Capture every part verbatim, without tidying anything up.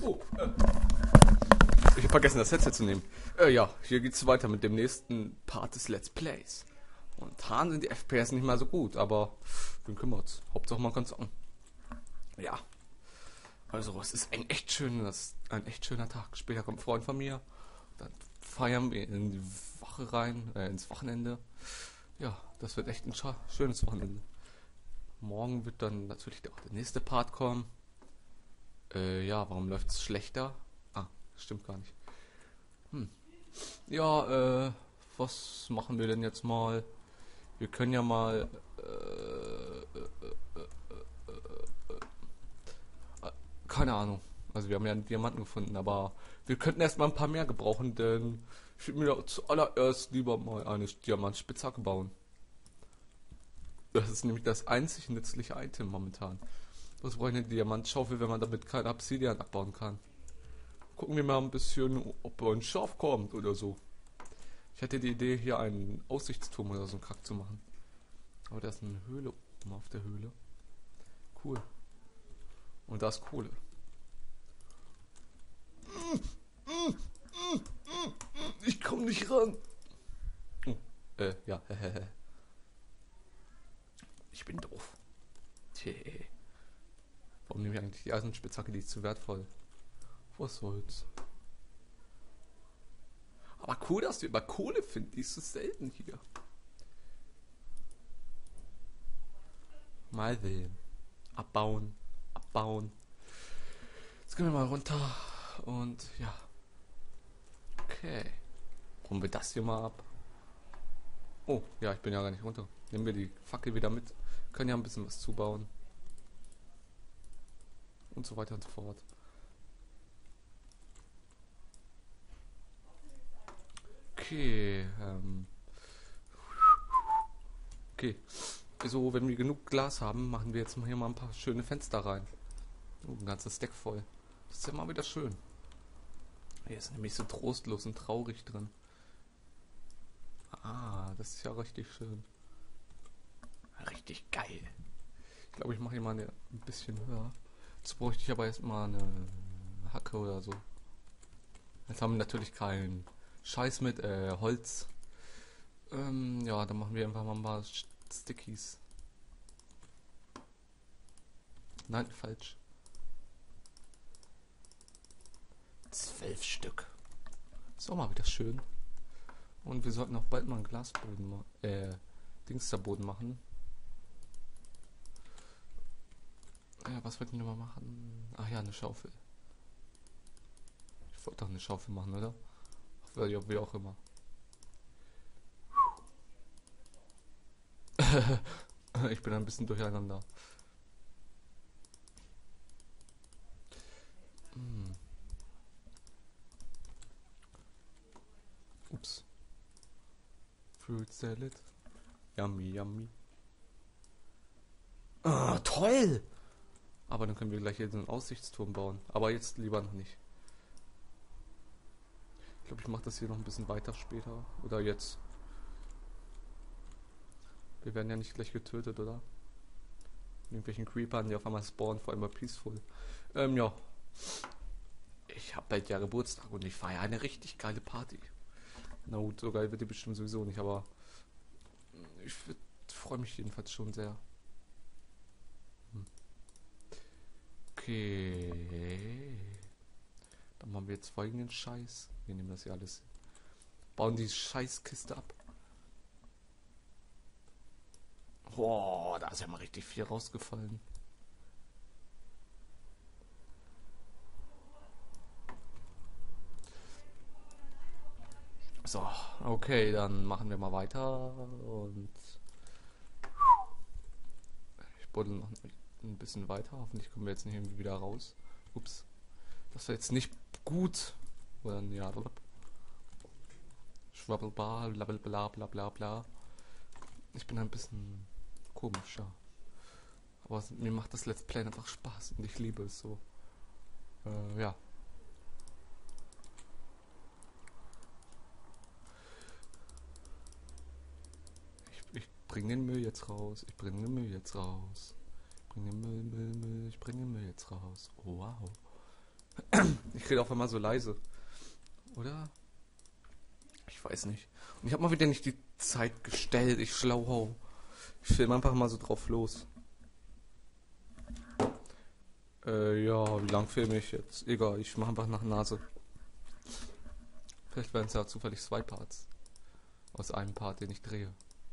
Oh, äh, ich habe vergessen, das Headset zu nehmen. Äh, ja, hier geht's weiter mit dem nächsten Part des Let's Plays. Momentan sind die F P S nicht mal so gut, aber wen kümmert's? Hauptsache man kann zocken. Ja. Also es ist ein echt schönes, ein echt schöner Tag. Später kommt ein Freund von mir. Dann feiern wir in die Woche rein, äh, ins Wochenende. Ja, das wird echt ein schönes Wochenende. Morgen wird dann natürlich auch der nächste Part kommen. Äh, ja, warum läuft es schlechter? Ah, stimmt gar nicht. Hm. Ja, äh, was machen wir denn jetzt mal? Wir können ja mal, äh, äh, äh, äh, keine Ahnung. Also wir haben ja einen Diamanten gefunden, aber wir könnten erstmal ein paar mehr gebrauchen, denn ich würde mir zuallererst lieber mal eine Diamantspitzhacke bauen. Das ist nämlich das einzig nützliche Item momentan. Was brauche ich eine Diamantschaufel, wenn man damit kein Obsidian abbauen kann? Gucken wir mal ein bisschen, ob ein Schaf kommt oder so. Ich hatte die Idee, hier einen Aussichtsturm oder so einen Kack zu machen. Aber da ist eine Höhle oben auf der Höhle. Cool. Und da ist Kohle. Ich komme nicht ran. Oh, äh, ja, ich bin doof. Tee. Warum nehme ich eigentlich die Eisenspitzhacke? Die ist zu wertvoll. Was soll's. Aber cool, dass wir über Kohle finden. Die ist so selten hier. Mal sehen. Abbauen. Abbauen. Jetzt gehen wir mal runter. Und ja. Okay. Holen wir das hier mal ab. Oh, ja, ich bin ja gar nicht runter. Nehmen wir die Fackel wieder mit. Können ja ein bisschen was zubauen. Und so weiter und so fort. Okay. Ähm. Okay. So, wenn wir genug Glas haben, machen wir jetzt mal hier mal ein paar schöne Fenster rein. Oh, ein ganzes Deck voll. Das ist ja mal wieder schön. Hier ist nämlich so trostlos und traurig drin. Ah, das ist ja richtig schön. Richtig geil. Ich glaube, ich mache hier mal eine, ein bisschen höher. Jetzt bräuchte ich aber erstmal eine Hacke oder so. Jetzt haben wir natürlich keinen Scheiß mit äh, Holz. Ähm, ja, dann machen wir einfach mal ein paar Stickies. Nein, falsch. Zwölf Stück. Ist auch mal wieder schön. Und wir sollten auch bald mal einen Glasboden machen. Äh, Dingsterboden machen. Ja, was wollten wir mal machen? Ach ja, eine Schaufel. Ich wollte doch eine Schaufel machen, oder? Ach, ja, wie auch immer. Ich bin ein bisschen durcheinander. Hm. Ups. Fruit Salad. Yummy, yummy. Ah, toll! Aber dann können wir gleich hier so einen Aussichtsturm bauen. Aber jetzt lieber noch nicht. Ich glaube, ich mache das hier noch ein bisschen weiter später. Oder jetzt. Wir werden ja nicht gleich getötet, oder? Irgendwelchen Creepern, die auf einmal spawnen, vor allem bei Peaceful. Ähm, ja. Ich habe bald ja Geburtstag und ich feiere eine richtig geile Party. Na gut, so geil wird die bestimmt sowieso nicht, aber ich freue mich jedenfalls schon sehr. Hm. Okay. Dann machen wir jetzt folgenden Scheiß. Wir nehmen das hier alles. Bauen die Scheißkiste ab. Boah, da ist ja mal richtig viel rausgefallen. So, okay, dann machen wir mal weiter und ich buddel noch ein bisschen weiter. Hoffentlich kommen wir jetzt nicht irgendwie wieder raus. Ups. Das war jetzt nicht gut. Oder ja, schwabbelbar, bla bla bla bla bla. Ich bin ein bisschen komischer. Aber mir macht das Let's Play einfach Spaß und ich liebe es so. Äh, ja. Ich, ich bringe den Müll jetzt raus. Ich bringe den Müll jetzt raus. Ich bringe den Müll, Müll, Müll. Ich bringe den Müll jetzt raus. Oh, wow. Ich rede auf einmal so leise. Oder? Ich weiß nicht. Und ich habe mal wieder nicht die Zeit gestellt. Ich Schlauhau. Ich filme einfach mal so drauf los. Äh, ja, wie lang filme ich jetzt? Egal, ich mache einfach nach Nase. Vielleicht werden es ja zufällig zwei Parts. Aus einem Part, den ich drehe.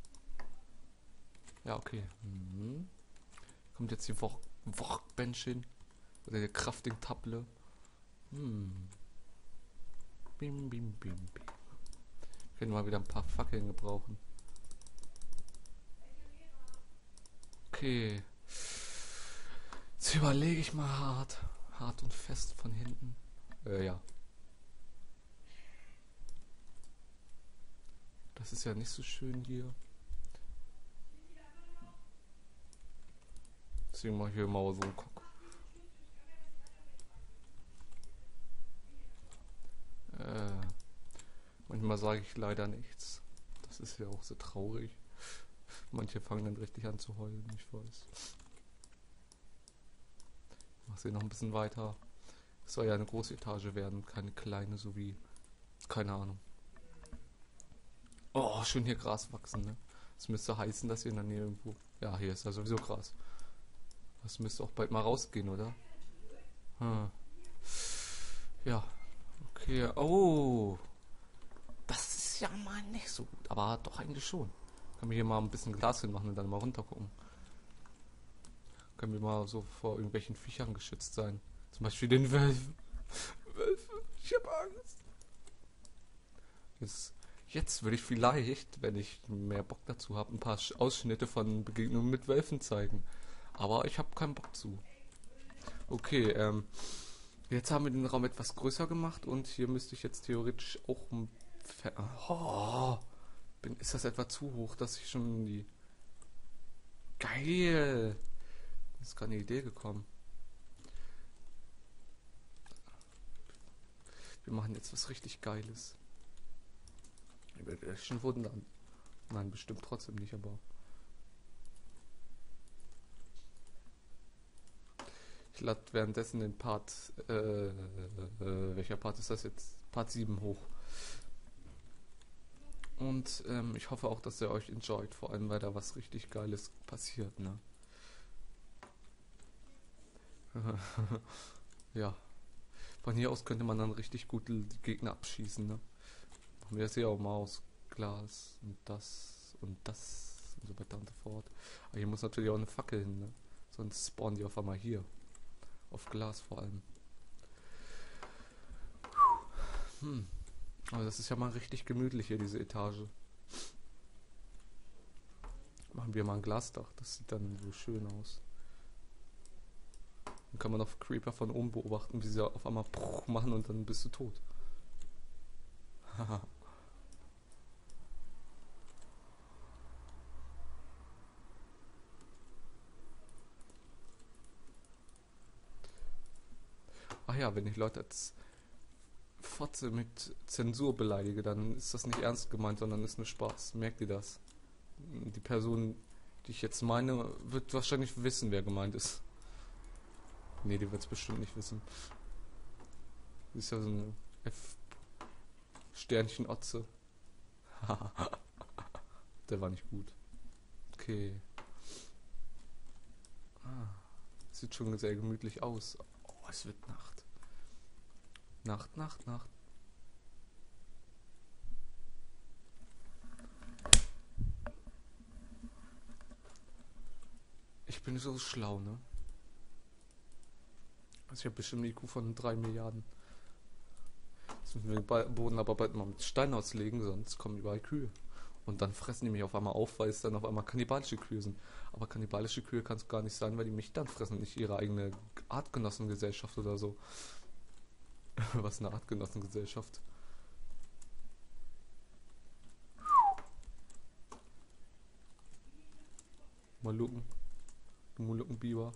Ja, okay. Mhm. Kommt jetzt die Work Workbench hin. Oder der Crafting-Table. Hm. Bim, bim, bim, bim. Können mal wieder ein paar Fackeln gebrauchen. Okay. Jetzt überlege ich mal hart. Hart und fest von hinten. Äh, ja. Das ist ja nicht so schön hier. Deswegen mache ich hier mal so einen Guck. Äh, manchmal sage ich leider nichts. Das ist ja auch so traurig. Manche fangen dann richtig an zu heulen, ich weiß. Ich mache sie noch ein bisschen weiter. Es soll ja eine große Etage werden, keine kleine, so wie, keine Ahnung. Oh, schön hier Gras wachsen, ne? Das müsste heißen, dass hier in der Nähe irgendwo... Ja, hier ist ja sowieso Gras. Das müsste auch bald mal rausgehen, oder? Hm. Ja. Okay. Oh. Das ist ja mal nicht so gut. Aber doch eigentlich schon. Können wir hier mal ein bisschen Glas hinmachen und dann mal runter gucken. Können wir mal so vor irgendwelchen Viechern geschützt sein. Zum Beispiel den Wölfen. Wölfe. Ich hab Angst. Jetzt, jetzt würde ich vielleicht, wenn ich mehr Bock dazu habe, ein paar Ausschnitte von Begegnungen mit Wölfen zeigen. Aber ich habe keinen Bock zu. Okay, ähm... jetzt haben wir den Raum etwas größer gemacht und hier müsste ich jetzt theoretisch auch ein... Fe oh, bin, ist das etwa zu hoch, dass ich schon in die... Geil! Ist gerade eine Idee gekommen. Wir machen jetzt was richtig Geiles. Ich werde schon wundern. Nein, bestimmt trotzdem nicht, aber... Ich lade währenddessen den Part, äh, äh, welcher Part ist das jetzt? Part sieben hoch. Und ähm, ich hoffe auch, dass ihr euch enjoyt, vor allem weil da was richtig Geiles passiert, ne? Ja. Von hier aus könnte man dann richtig gut die Gegner abschießen, ne? Machen wir das hier auch mal aus Glas und das und das und so weiter und so fort. Aber hier muss natürlich auch eine Fackel hin, ne? Sonst spawnen die auf einmal hier. Auf Glas vor allem. Hm. Aber das ist ja mal richtig gemütlich hier, diese Etage. Machen wir mal ein Glasdach. Das sieht dann so schön aus. Dann kann man auf Creeper von oben beobachten, wie sie auf einmal machen und dann bist du tot. Haha. Ach ja, wenn ich Leute als Fotze mit Zensur beleidige, dann ist das nicht ernst gemeint, sondern ist nur Spaß. Merkt ihr das? Die Person, die ich jetzt meine, wird wahrscheinlich wissen, wer gemeint ist. Nee, die wird es bestimmt nicht wissen. Die ist ja so eine F-Sternchen-Otze. Der war nicht gut. Okay. Ah, sieht schon sehr gemütlich aus. Oh, es wird Nacht. Nacht, Nacht, Nacht. Ich bin so schlau, ne? Also ich habe bestimmt einen I Q von drei Milliarden. Jetzt müssen wir den Boden aber bald mal mit Stein auslegen, sonst kommen überall Kühe. Und dann fressen die mich auf einmal auf, weil es dann auf einmal kannibalische Kühe sind. Aber kannibalische Kühe kann es gar nicht sein, weil die mich dann fressen und nicht ihre eigene Artgenossengesellschaft oder so. Was eine Artgenossengesellschaft. Molukken. Du Molukkenbiber.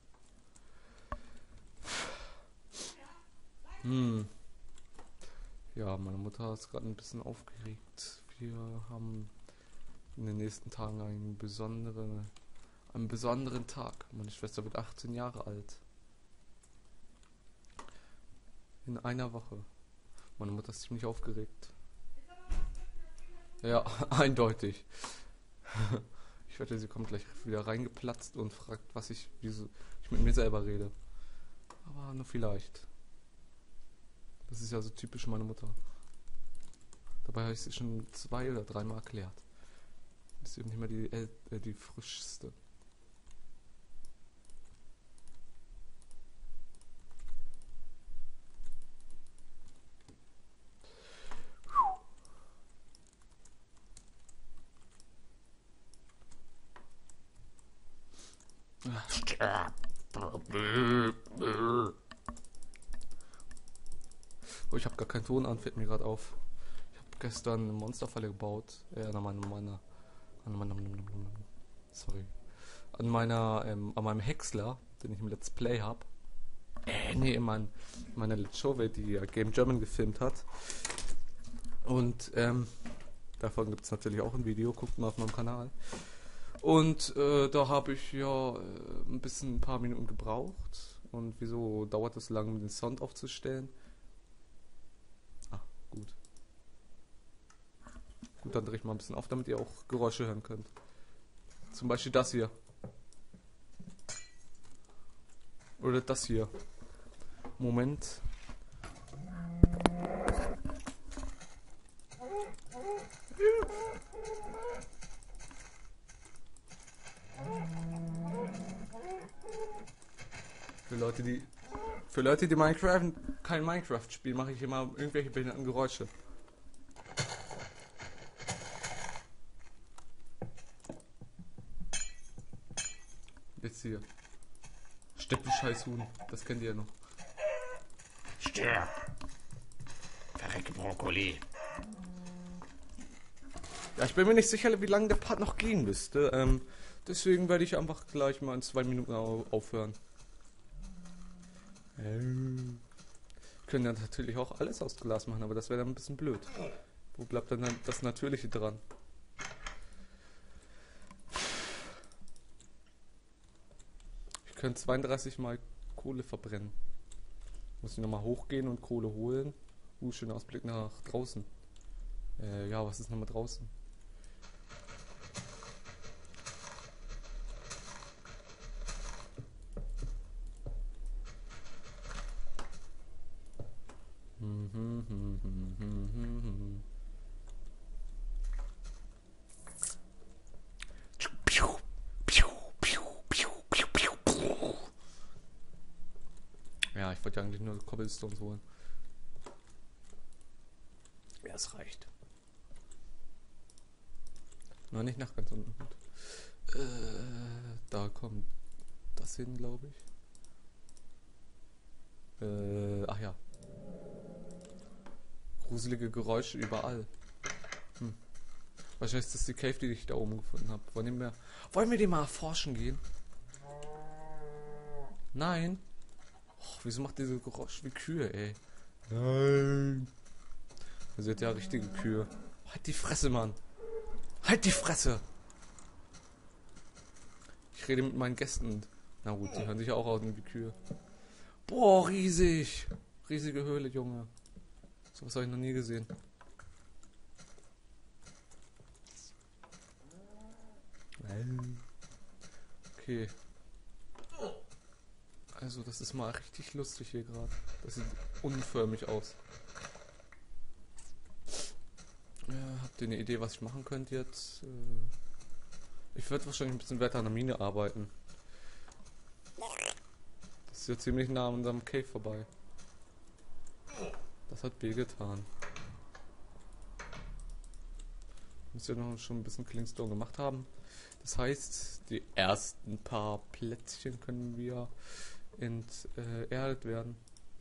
Hm. Ja, meine Mutter ist gerade ein bisschen aufgeregt. Wir haben in den nächsten Tagen einen besonderen, einen besonderen Tag. Meine Schwester wird achtzehn Jahre alt. In einer Woche. Meine Mutter ist ziemlich aufgeregt. Ja, eindeutig. Ich wette, sie kommt gleich wieder reingeplatzt und fragt, was ich, wieso ich mit mir selber rede. Aber nur vielleicht. Das ist ja so typisch meine Mutter. Dabei habe ich sie schon zwei oder dreimal erklärt. Das ist eben nicht mehr die, äh, die frischste. Oh, ich habe gar keinen Ton an, fällt mir gerade auf. Ich habe gestern eine Monsterfalle gebaut. Äh, an meiner, meiner, an meiner, sorry, an meiner, ähm, an meinem Häcksler, den ich im Let's Play habe. Äh, nee, in mein, meiner Let's Show-Welt, die ja Game German gefilmt hat. Und ähm, davon gibt es natürlich auch ein Video. Guckt mal auf meinem Kanal. Und äh, da habe ich ja äh, ein bisschen, ein paar Minuten gebraucht. Und wieso dauert es lang, um den Sound aufzustellen? Ah, gut. Gut, dann drehe ich mal ein bisschen auf, damit ihr auch Geräusche hören könnt. Zum Beispiel das hier. Oder das hier. Moment. Für Leute, die für Leute, die Minecraft kein Minecraft spielen, mache ich immer irgendwelche behinderten Geräusche. Jetzt hier. Stirb, du Scheißhuhn. Das kennt ihr ja noch. Stirb! Verrecke Brokkoli. Ja, ich bin mir nicht sicher, wie lange der Part noch gehen müsste. Ähm, deswegen werde ich einfach gleich mal in zwei Minuten au aufhören. Ähm, können ja natürlich auch alles aus Glas machen, aber das wäre dann ein bisschen blöd. Wo bleibt dann das Natürliche dran? Ich könnte zweiunddreißig Mal Kohle verbrennen. Muss ich nochmal hochgehen und Kohle holen. Uh, schöner Ausblick nach draußen. Äh, ja, was ist nochmal draußen? Ja, ich wollte ja eigentlich nur Cobblestones holen. Ja, es reicht. Noch nicht nach ganz unten. Äh, da kommt das hin, glaube ich. Äh, ach ja. Gruselige Geräusche überall. Hm. Wahrscheinlich ist das die Cave, die ich da oben gefunden habe. Wollen wir, wollen wir die mal erforschen gehen? Nein. Och, wieso macht diese Geräusche wie Kühe, ey? Nein. Ihr seht ja richtige Kühe. Halt die Fresse, Mann. Halt die Fresse. Ich rede mit meinen Gästen. Na gut, die hören sich auch aus wie Kühe. Boah, riesig. Riesige Höhle, Junge. So was habe ich noch nie gesehen. Okay. Also das ist mal richtig lustig hier gerade. Das sieht unförmig aus. Ja, habt ihr eine Idee, was ich machen könnte jetzt? Ich werde wahrscheinlich ein bisschen weiter an der Mine arbeiten. Das ist ja ziemlich nah an unserem Cave vorbei. Das hat weh getan. Muss ja noch schon ein bisschen Klingstone gemacht haben. Das heißt, die ersten paar Plätzchen können wir enterdet werden.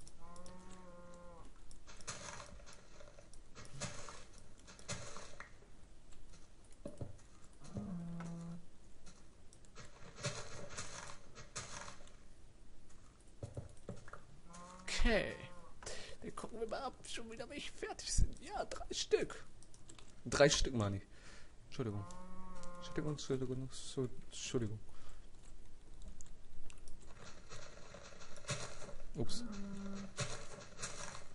Okay. Dann gucken wir mal, ob schon wieder welche fertig sind. Ja, drei Stück. Drei Stück, meine ich. Entschuldigung. Entschuldigung, Entschuldigung, Entschuldigung. Ups.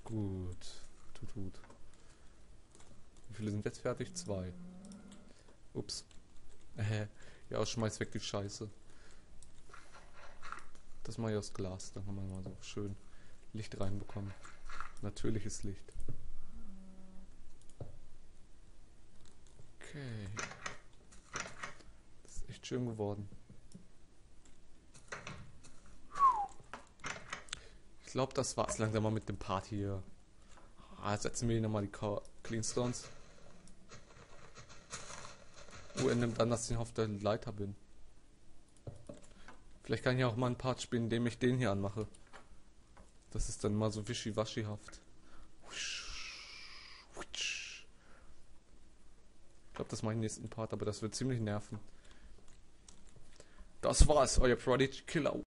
Gut. Tut, tut. Wie viele sind jetzt fertig? Zwei. Ups. Äh, ja, schmeiß weg die Scheiße. Das mache ich aus Glas, dann kann man mal so schön Licht reinbekommen. Natürliches Licht. Okay. Das ist echt schön geworden. Ich glaube, das war's langsam mal mit dem Part hier. Ah, jetzt setzen wir hier nochmal die Ka Cleanstones. Wo nimmt an, dass ich auf der Leiter bin. Vielleicht kann ich auch mal einen Part spielen, indem ich den hier anmache. Das ist dann mal so wischiwaschihaft. Ich glaube, das mache ich im nächsten Part, aber das wird ziemlich nerven. Das war's, euer Prodigy Killer.